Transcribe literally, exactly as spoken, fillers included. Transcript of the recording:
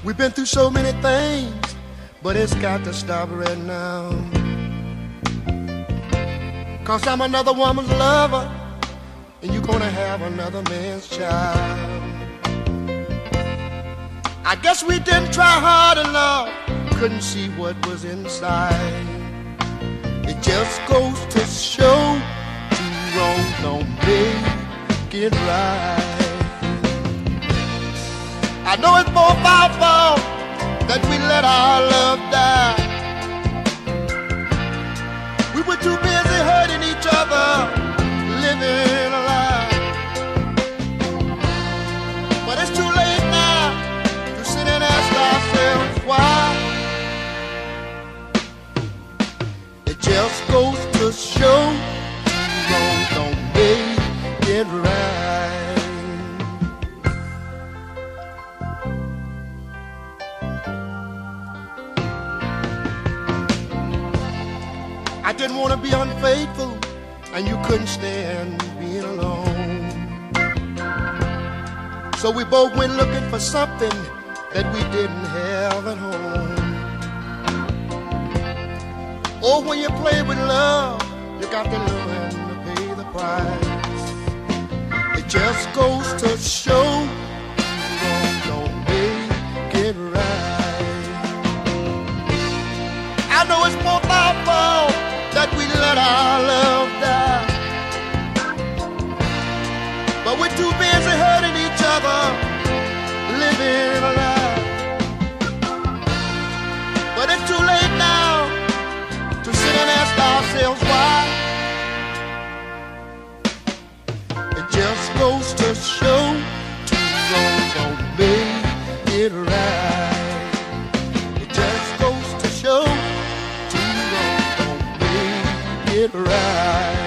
We've been through so many things, but it's got to stop right now. Cause I'm another woman's lover, and you're gonna have another man's child. I guess we didn't try hard enough, couldn't see what was inside. It just goes to show two wrongs don't make it right. I know it's both our fault that we let our love die. We were too busy hurting each other, living a lie. But it's too late now to sit and ask ourselves why. It just goes to show two wrongs don't make it right. I didn't want to be unfaithful, and you couldn't stand being alone. So we both went looking for something that we didn't have at home. Oh, when you play with love, you got to learn to pay the price. It just goes to show you don't make it right. I know it's both our fault that we let our love die, but we're too busy hurting each other, living a lie. But it's too late now to sit and ask ourselves why. It just goes to show two wrongs don't make it right. It just goes to show two wrongs don't make it right.